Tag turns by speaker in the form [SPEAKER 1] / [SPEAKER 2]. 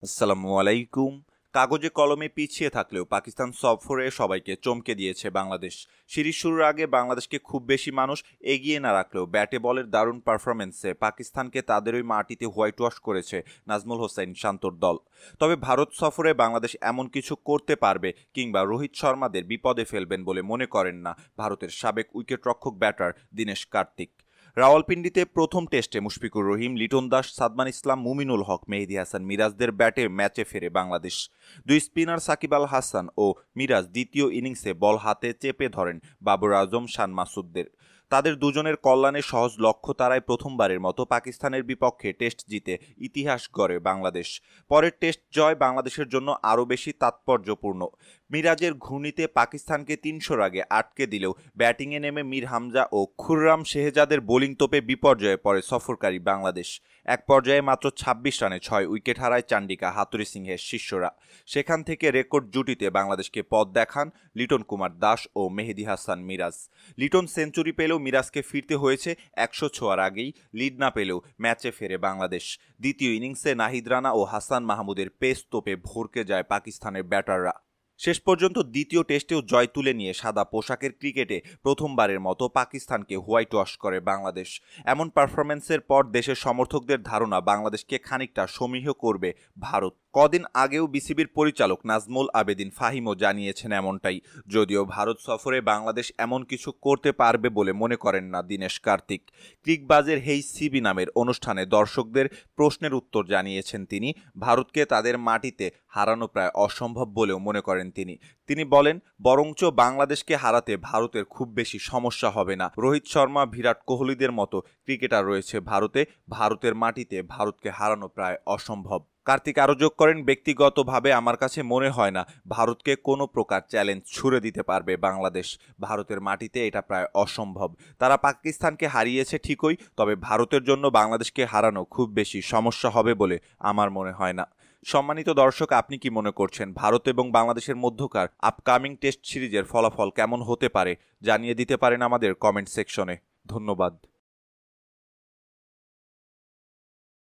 [SPEAKER 1] আসসালামু আলাইকুম। কাগজে কলমে পিছিয়ে থাকলেও পাকিস্তান সফরে সবাইকে চমকে দিয়েছে বাংলাদেশ। সিরিজ শুরুর আগে বাংলাদেশকে খুব বেশি মানুষ এগিয়ে না রাখলেও ব্যাটে বলের দারুণ পারফরমেন্সে পাকিস্তানকে তাদের ওই মাটিতে হোয়াইট ওয়াশ করেছে নাজমুল হোসেন শান্তর দল। তবে ভারত সফরে বাংলাদেশ এমন কিছু করতে পারবে কিংবা রোহিত শর্মাদের বিপদে ফেলবেন বলে মনে করেন না ভারতের সাবেক উইকেটরক্ষক ব্যাটার দীনেশ কার্তিক। রাওয়ালপিন্ডিতে প্রথম টেস্টে মুশফিকুর রহিম, লিটন দাস, সাদমান ইসলাম, মুমিনুল হক, মেহেদী হাসান মিরাজদের ব্যাটে ম্যাচে ফেরে বাংলাদেশ। দুই স্পিনার সাকিব আল হাসান ও মিরাজ দ্বিতীয় ইনিংসে বল হাতে চেপে ধরেন বাবর আজম, শান মাসুদদের। তাদের দুজনের কল্যাণে সহজ লক্ষ্য তারায় প্রথমবারের মতো পাকিস্তানের বিপক্ষে টেস্ট জিতে ইতিহাস গড়ে বাংলাদেশ। পরের টেস্ট জয় বাংলাদেশের জন্য আরও বেশি তাৎপর্যপূর্ণ। মিরাজের ঘূর্ণিতে পাকিস্তানকে ৩০০ রাগে আটকে দিলেও ব্যাটিংয়ে নেমে মীর হামজা ও খুররাম শেহজাদের বোলিং তোপে বিপর্যয়ে পড়ে সফরকারী বাংলাদেশ। এক পর্যায়ে মাত্র ২৬ রানে ৬ উইকেট হারায় চান্ডিকা হাতুড়ি সিংহের শিষ্যরা। সেখান থেকে রেকর্ড জুটিতে বাংলাদেশকে পথ দেখান লিটন কুমার দাস ও মেহেদী হাসান মিরাজ। লিটন সেঞ্চুরি পেলেও মিরাজকে ফিরতে হয়েছে ১০০ ছোঁয়ার আগেই। লিড না পেলেও ম্যাচে ফেরে বাংলাদেশ। দ্বিতীয় ইনিংসে নাহিদ রানা ও হাসান মাহমুদের পেস তোপে ভরকে যায় পাকিস্তানের ব্যাটাররা। শেষ পর্যন্ত দ্বিতীয় টেস্টেও জয় তুলে নিয়ে সাদা পোশাকের ক্রিকেটে প্রথমবারের মতো পাকিস্তানকে হোয়াইট ওয়াশ করে বাংলাদেশ। এমন পারফরম্যান্সের পর দেশের সমর্থকদের ধারণা বাংলাদেশকে খানিকটা সমীহ করবে ভারত। কদিন আগেও বিসিবির পরিচালক নাজমুল আবেদিন ফাহিমও জানিয়েছেন এমনটাই। যদিও ভারত সফরে বাংলাদেশ এমন কিছু করতে পারবে বলে মনে করেন না দীনেশ কার্তিক। ক্রিকবাজের হেই সিবি নামের অনুষ্ঠানে দর্শকদের প্রশ্নের উত্তর জানিয়েছেন তিনি। ভারতকে তাদের মাটিতে হারানো প্রায় অসম্ভব বলেও মনে করেন তিনি বলেন, বরঞ্চ বাংলাদেশকে হারাতে ভারতের খুব বেশি সমস্যা হবে না। রোহিত শর্মা, বিরাট কোহলিদের মতো ক্রিকেটার রয়েছে ভারতে। ভারতের মাটিতে ভারতকে হারানো প্রায় অসম্ভব। কার্তিক আরও যোগ করেন, ব্যক্তিগতভাবে আমার কাছে মনে হয় না ভারতকে কোনো প্রকার চ্যালেঞ্জ ছুড়ে দিতে পারবে বাংলাদেশ। ভারতের মাটিতে এটা প্রায় অসম্ভব। তারা পাকিস্তানকে হারিয়েছে ঠিকই, তবে ভারতের জন্য বাংলাদেশকে হারানো খুব বেশি সমস্যা হবে বলে আমার মনে হয় না। সম্মানিত দর্শক, আপনি কি মনে করছেন ভারত এবং বাংলাদেশের মধ্যকার আপকামিং টেস্ট সিরিজের ফলাফল কেমন হতে পারে? জানিয়ে দিতে পারেন আমাদের কমেন্ট সেকশনে। ধন্যবাদ।